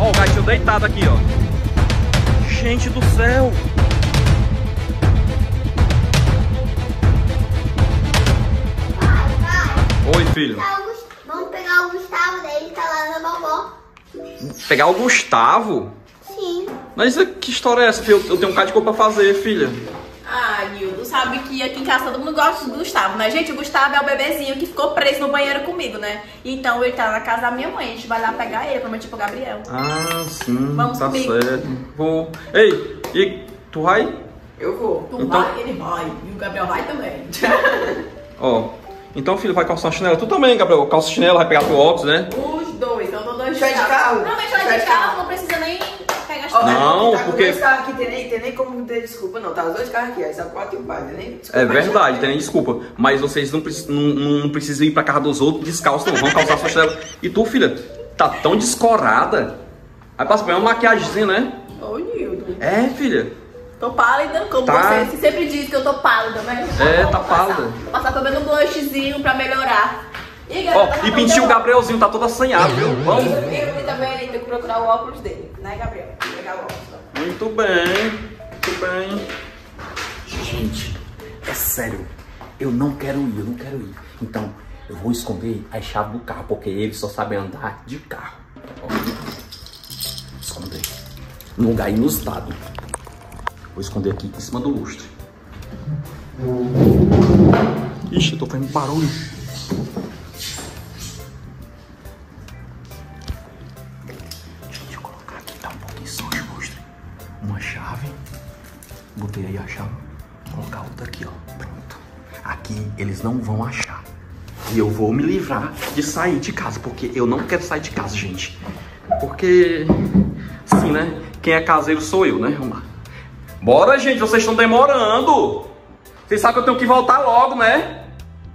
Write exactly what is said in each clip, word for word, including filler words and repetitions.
Ó, o gatinho deitado aqui, ó. Gente do céu. Oi, filho. Vamos pegar o Gustavo dele, tá lá na vovó. Pegar o Gustavo? Sim. Mas que história é essa, filho? Eu tenho um bocado de coisa pra fazer, filha. Ah, Nildo, sabe que aqui em casa todo mundo gosta do Gustavo, né? Gente, o Gustavo é o bebezinho que ficou preso no banheiro comigo, né? Então ele tá na casa da minha mãe, a gente vai lá pegar ele, prometi pro Gabriel. Ah, sim, Vamos tá comigo. certo. Vou. Ei, e tu vai? Eu vou. Tu Então- vai, ele vai. E o Gabriel vai também. Ó, então, filho, vai calçar chinelo. Tu também, Gabriel, calça chinelo, vai pegar teu óculos, né? Os dois, então eu dois Vai de carro? Não, mas vai Vai de de carro, carro. não precisa nem pegar Ó, Não, tá com porque- dois carros aqui, tem nem, tem nem como ter desculpa, não. Tá os dois carros aqui, aí só quatro e o pai, tem nem desculpa. É verdade, tem nem desculpa. Mas vocês não, precis- não, não precisam ir pra casa dos outros descalços, não. Vão calçar sua chinela. E tu, filha, tá tão descorada. Aí passa pra uma maquiagemzinha, né? Ô, Nildo. É, filha. Tô pálida, como Tá. você sempre diz que eu tô pálida, né? É, Vou tá passar- pálida. Passar pelo menos um blushzinho pra melhorar. E, Ó, e pintinho o Gabrielzinho tá todo assanhado, viu? Vamos. E também tem que procurar o óculos dele, né, Gabriel? Pegar o óculos. Ó. Muito bem, muito bem. Gente, é sério. Eu não quero ir, eu não quero ir. Então, eu vou esconder as chaves do carro, porque eles só sabem andar de carro. Ó. Esconder. Num lugar inusitado. Vou esconder aqui em cima do lustre. Ixi, eu tô fazendo barulho. Deixa eu colocar aqui, tá um pouquinho só o lustre. Uma chave. Botei aí a chave. Vou colocar outra aqui, ó. Pronto. Aqui eles não vão achar. E eu vou me livrar de sair de casa, porque eu não quero sair de casa, gente. Porque, assim, né? Quem é caseiro sou eu, né? Vamos lá. Bora, gente, vocês estão demorando. Vocês sabem que eu tenho que voltar logo, né?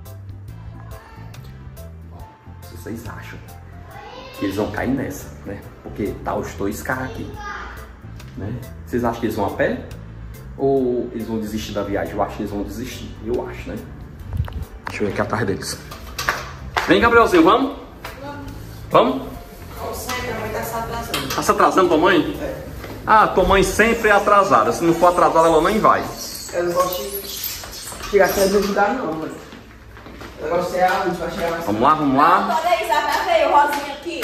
Se vocês acham que eles vão cair nessa, né? Porque tá os dois carros aqui, né? Vocês acham que eles vão a pé? Ou eles vão desistir da viagem? Eu acho que eles vão desistir. Eu acho, né? Deixa eu ver aqui atrás deles. Vem, Gabrielzinho, vamos? Vamos? Como sempre, a mãe tá se atrasando. Tá se atrasando tua mãe? É. Ah, tua mãe sempre é atrasada. Se não for atrasada, ela nem vai. Eu não gosto de chegar cedo no lugar, não, mano. Eu gosto de ser a última, chegar mais Vamos lá, vamos lá. Olha aí, Zé, veio o rosinha aqui.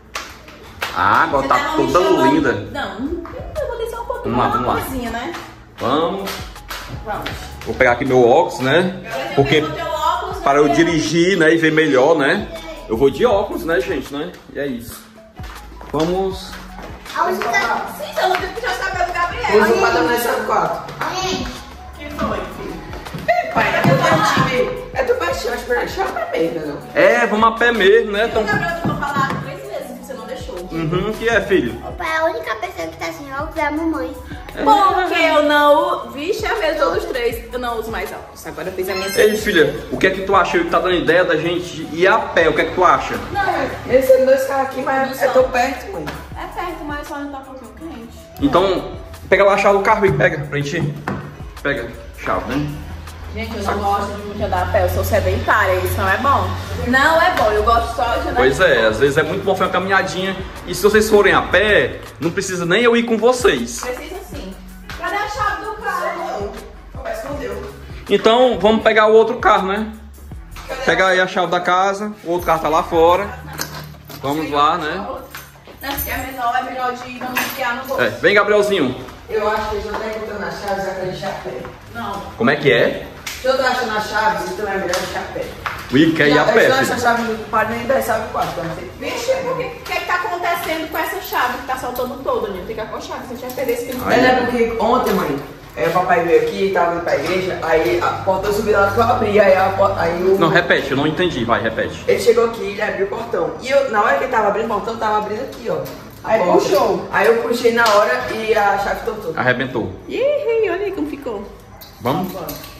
A água Você tá não me toda chamando- linda. Não, eu vou descer um pouquinho Vamos lá, mais vamos lá. uma coisinha, né? Vamos. Vamos. Vou pegar aqui meu óculos, né? Agora Porque eu teu óculos, né, para eu Gabriel? dirigir, né, e ver melhor, né? Eu vou de óculos, né, gente, né? E é isso. Vamos. A única... Sim, você não tem que já saber do Gabriel. Hoje o pai da mulher saiu do quarto. Quem foi, filho? Pai, é tu pertinho. É tu pertinho, acho que é chave pra mim, entendeu? É, vamos a pé mesmo, né? O Então... Gabriel tentou falar três vezes que você não deixou. Uhum, que é, filho? O pai é a única pessoa que tá sem óculos é a mamãe. Porque eu não... Vixe, a ver todos os três. Eu não uso mais óculos. Agora eu fiz a minha... Ei, filha, o que é que tu acha? Ele tá dando ideia da gente ir a pé. O que é que tu acha? Não, Eles têm dois carros aqui, mas Não é só. tão perto, mãe. é perto, mas só não tá um pouquinho quente. Então, pega lá a chave do carro e pega pra gente ir. Pega a chave, né? Gente, eu não gosto de muito andar a pé, eu sou sedentária, isso não é bom. Não é bom, eu gosto só de andar Pois é, às vezes é muito bom fazer uma caminhadinha. E se vocês forem a pé, não precisa nem eu ir com vocês. Precisa sim. Cadê a chave do carro? O pai escondeu. Então, vamos pegar o outro carro, né? Pegar aí a chave da casa, o outro carro tá lá fora. Vamos lá, né? Não, se é menor, é melhor de não enfiar no bolso. É, vem, Gabrielzinho. Eu acho que eles não estão encontrando as chaves, já que a gente a pé. Não. Como é que é? Se eu tô achando as chaves, então é melhor deixar a pé. Ui, quer ir a pé, Eu acho filho. a chave do pai nem dez, sabe quatro, então não sei. Vixe, por que o que é que tá acontecendo com essa chave que tá soltando todo, né? Fica com a chave, se a gente vai perder esse filme. Mas é porque ontem, mãe, é, o papai veio aqui, tava indo pra igreja, aí a porta subiu lá que eu abri, aí, a, porta- aí o... Não, repete, eu não entendi. Vai, repete. Ele chegou aqui, ele abriu o portão. E eu, na hora que ele tava abrindo o portão, eu tava abrindo aqui, ó. Aí Porta. puxou. Aí eu puxei na hora e a chave tortou. Arrebentou. Ih, olha aí como ficou. Vamos?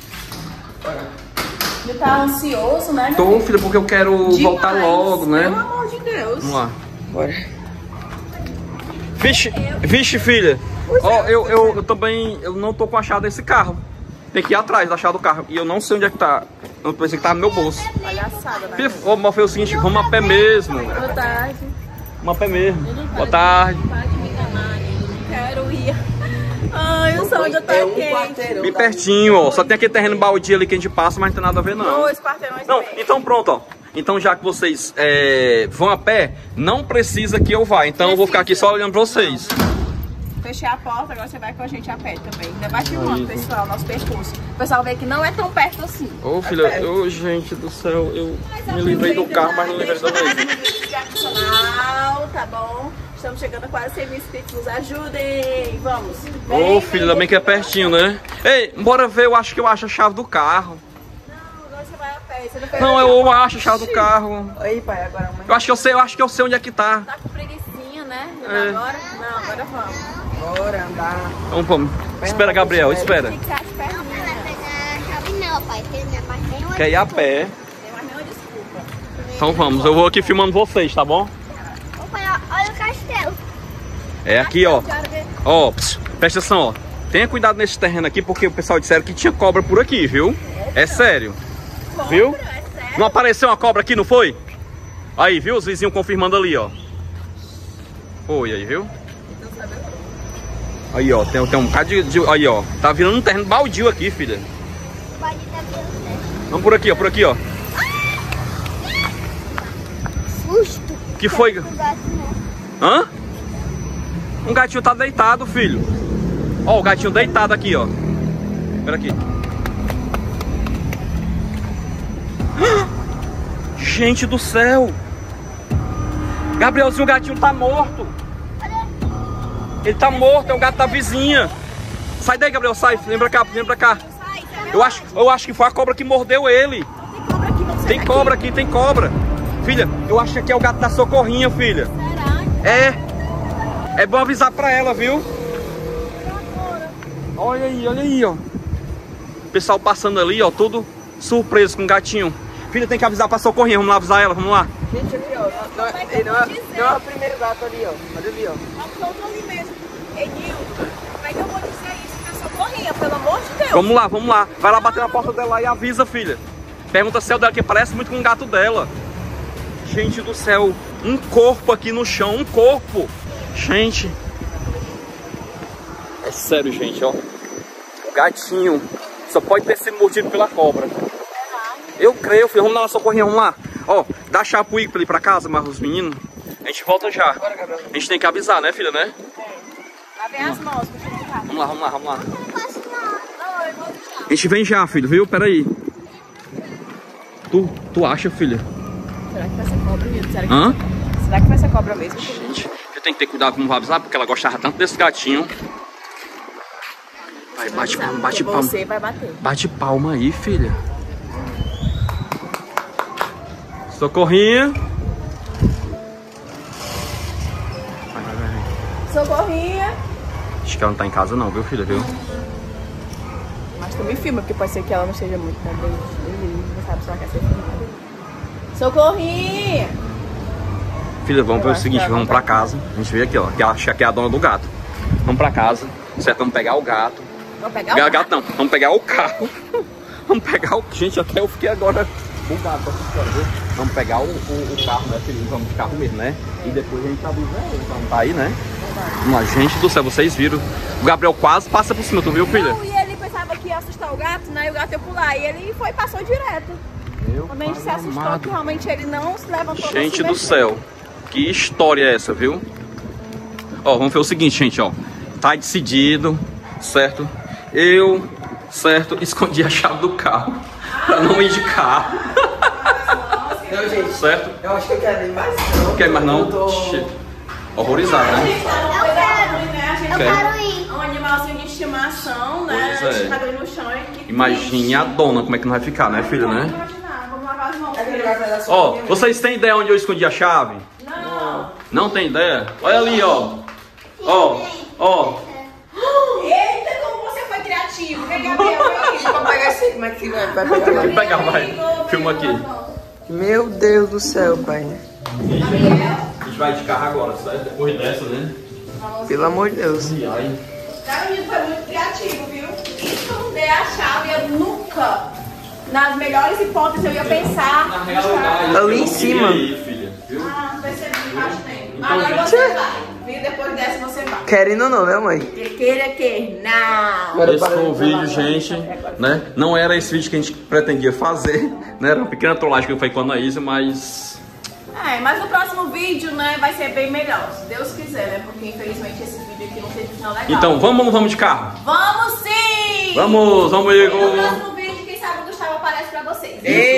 Ele tá ansioso, né? Tô, filho, porque eu quero Demais. voltar logo, né? Pelo amor de Deus. Vamos lá. Bora. Vixe, vixe, filha. Ó, eu, eu, eu também, eu não tô com a chave desse carro. Tem que ir atrás da chave do carro. E eu não sei onde é que tá. Eu pensei que tá no meu bolso. Palhaçada, né? Filha, ô, mas foi o seguinte, vamos a pé mesmo. Boa tarde. Uma pé mesmo. Boa tarde. Pode me enganar, eu não quero ir. Ai, o sol já tá É um quente. quarteirão. Bem pertinho, ó. Só tem aquele terreno baldio ali que a gente passa, mas não tem nada a ver, não. Dois quarteirões Não, também. então pronto, ó. Então já que vocês é, vão a pé, não precisa que eu vá. Então eu vou ficar aqui só olhando pra vocês. Fechei a porta, agora você vai com a gente a pé também. Ainda vai filmando, pessoal, nosso percurso. O pessoal vê que não é tão perto assim. Ô filha, ô gente do céu, eu me livrei do carro, mas não livrei da vez. Canal, tá bom? Estamos chegando a quase cem mil inscritos, nos ajudem. Vamos. Ô filho, ainda bem que é pertinho, né? Ei, bora ver, eu acho que eu acho a chave do carro. Não, agora você vai a pé. Você não pega Não, eu acho a chave do carro. Aí, pai, agora a mãe. Eu acho que eu sei, eu acho que eu sei onde é que tá. Tá com preguicinha, né? Não É. agora? Não, agora vamos. Bora andar. Vamos, vamos. Espera, Gabriel, espera. Tem que ser as Não vai perninhas. pegar a chave não, pai. Tem mais nenhuma. Quer ir a pé. Tem mais nenhuma desculpa. Então vamos, eu vou aqui filmando vocês, tá bom? Ô, pai, ó, olha o castelo. É aqui, ó. Quero ver. Ó, pss, presta atenção, ó. Tenha cuidado nesse terreno aqui, porque o pessoal disseram que tinha cobra por aqui, viu? É sério. Viu? É sério? Não apareceu uma cobra aqui, não foi? Aí, viu? Os vizinhos confirmando ali, ó. Foi aí, viu? Aí, ó, tem, tem um bocado de, de... Aí, ó. Tá virando um terreno baldio aqui, filha. Pode estar vendo. Vamos por aqui, ó. Por aqui, ó. Susto. Que foi? O gato não. Hã? Um gatinho tá deitado, filho. Ó, o gatinho deitado aqui, ó. Espera aqui. Gente do céu. Gabrielzinho, o gatinho tá morto. Ele tá morto, é o gato da vizinha. Sai daí, Gabriel, sai. Vem pra cá, vem pra cá. Sai, sai. Eu acho, eu acho que foi a cobra que mordeu ele. Tem cobra aqui, vamos sair Tem daqui. cobra aqui, tem cobra. Filha, eu acho que aqui é o gato da Socorrinha, filha. Será? É. É bom avisar pra ela, viu? Olha aí, olha aí, ó. O pessoal passando ali, ó, todo surpreso com o gatinho. Filha, tem que avisar pra Socorrinha, vamos lá avisar ela, vamos lá. Gente, aqui, ó. Não, é- ele não, é, não é o primeiro gato ali, ó. Olha ali, ó. Vamos ali mesmo. Ei, Nildo, como é que eu vou dizer isso pra Socorrinha, pelo amor de Deus? Vamos lá, vamos lá. Vai lá bater na porta dela e avisa, filha. Pergunta se é o dela, que parece muito com o gato dela. Gente do céu, um corpo aqui no chão, um corpo. Gente. É sério, gente, ó. O gatinho só pode ter sido mordido pela cobra. Eu creio, filho. Vamos lá, Socorrinha, vamos lá. Ó, dá a chave pro Igor pra ele ir pra casa, mas os meninos. A gente volta já. A gente tem que avisar, né, filha, né? Lá vem as mãos, deixa eu ficar. Vamos lá, vamos lá, vamos lá. Posso não. Não, eu vou deixar. A gente vem já, filho, viu? Pera aí. Tu, tu acha, filha? Será que vai ser cobra mesmo? Será que, Hã? Será que vai ser cobra mesmo? Gente, eu tenho que ter cuidado como vai avisar, porque ela gostava tanto desse gatinho. Vai, bate palma, bate Porque palma. Você vai bater. Bate palma aí, filha. Socorrinha. Vai, vai, vai. Socorrinha. Acho que ela não tá em casa não, viu, filha, viu? Mas tu me filma, porque pode ser que ela não esteja muito, né? Não sabe se ela quer ser filmada. Socorrinha. Filha, vamos Eu fazer o acho seguinte, que ela vamos não pra casa. A gente veio aqui, ó, que acha que é a dona do gato. Vamos pra casa, certo? Vamos pegar o gato. Vou pegar Pegar o o gato não, vamos pegar o carro. Vamos pegar o... Gente, até eu fiquei agora bugado com essa história, viu? Vamos pegar o, o, o carro, né, filho? Vamos de carro mesmo, né? E depois a gente avisa ele, vamos tá aí, né? Vamos lá, gente do céu, vocês viram. O Gabriel quase passa por cima, tu viu, filha? Não, e ele pensava que ia assustar o gato, né? E o gato ia pular. E ele foi e passou direto. Meu Quando a gente se pai assustou, amado. que realmente ele não se levantou. não Gente se do mexeu. céu, que história é essa, viu? Ó, vamos ver o seguinte, gente, ó. Tá decidido, certo? Eu, certo, escondi a chave do carro pra não ir de carro, Não, gente. certo? Eu acho que eu quero ir mais não. Não quer mais não? Eu tô... Xê, horrorizado, né? Eu quero. Eu Quero. quero ir. Um animalzinho de estimação, né? Pois é. Deixado ali no chão. e que Imagine a dona, como é que não vai ficar, né, filha, Vamos né? imaginar, vamos lavar as mãos. Aquele gato é da sua Ó, família. vocês têm ideia onde eu escondi a chave? Não. Não tem ideia? Olha ali, ó. Ó, ó. Eita, como você foi criativo. Vem, Gabriel, vem aqui. Vamos pegar esse, como é que vai? Vai pegar Tem lá. que pegar, vai. Filma aqui. Meu Deus do céu, pai. A gente vai de carro agora, certo? Depois dessa, né? Pelo amor de Deus. E aí? Cara, o menino foi muito criativo, viu? Esconder a chave, eu nunca, nas melhores hipóteses, eu ia pensar. Na realidade, Ali eu em não cima. queria ir, filha, viu? Ah, percebi, embaixo tem. Agora você vai. E depois dessa você vai. Querendo ou não, né, mãe? Que queira que não. Esse foi o vídeo, gente, né? Não era esse vídeo que a gente pretendia fazer, né? Era uma pequena trollagem que eu falei com a Anaísa, mas... É, mas no próximo vídeo, né, vai ser bem melhor, se Deus quiser, né? Porque infelizmente esse vídeo aqui não teve final legal. Então, vamos ou não vamos de carro? Vamos sim! Vamos, vamos, E Igor! no próximo vídeo, quem sabe o Gustavo aparece pra vocês. Isso